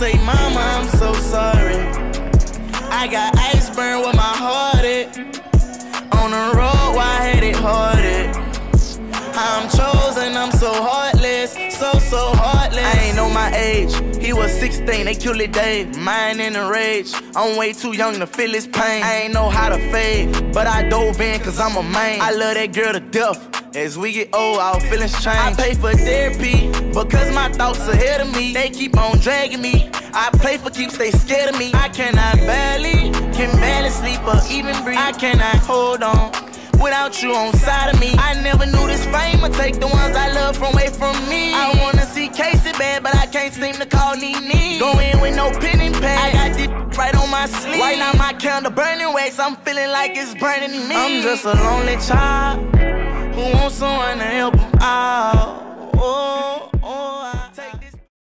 say, Mama, I'm so sorry. I got ice burn with my heart at. On the road, why I had it hearted. I'm chosen, I'm so heartless, so heartless. I ain't know my age, he was 16, they killed it Dave. Mine in a rage, I'm way too young to feel his pain. I ain't know how to fade, but I dove in cause I'm a man. I love that girl to death. As we get old, our feelings change. I pay for therapy, because my thoughts ahead of me. They keep on dragging me. I play for keeps, they scared of me. I can barely sleep or even breathe. I cannot hold on without you on side of me. I never knew this fame would take the ones I love from away from me. I wanna see Casey bad, but I can't seem to call Nene. Go in with no pen and pad. I got this right on my sleeve. Right now my candle burning wax. I'm feeling like it's burning me. I'm just a lonely child who wants someone to help